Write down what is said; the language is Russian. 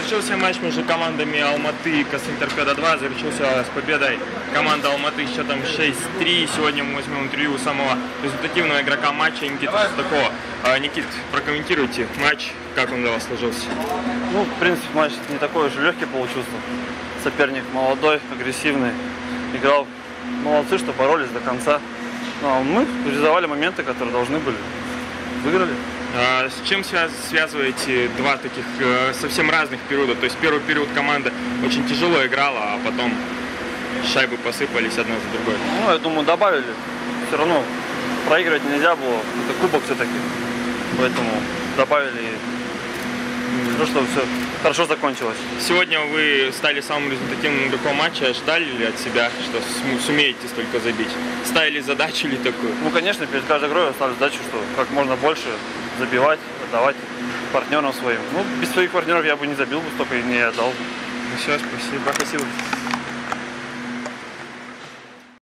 Завершился матч между командами Алматы и Казахторпедо-2. Завершился с победой команда Алматы счетом 6-3. Сегодня мы возьмем интервью у самого результативного игрока матча Никита Судакова. Никит, прокомментируйте матч, как он для вас сложился? Ну, в принципе, матч не такой уж легкий получился. Соперник молодой, агрессивный, играл. Молодцы, что боролись до конца. Ну, а мы реализовали моменты, которые должны были. Выиграли. С чем связываете два таких совсем разных периода? То есть первый период команда очень тяжело играла, а потом шайбы посыпались одна за другой. Ну, я думаю, добавили. Все равно проигрывать нельзя было. Это кубок все-таки. Поэтому добавили. Ну, чтобы все хорошо закончилось. Сегодня вы стали самым результативным игроком матча. Ждали ли от себя, что сумеете столько забить? Ставили задачу ли такую? Ну, конечно, перед каждой игрой я ставлю задачу, что как можно больше забивать, отдавать партнерам своим. Ну, без своих партнеров я бы не забил бы столько и не отдал. Ну все, спасибо. Спасибо.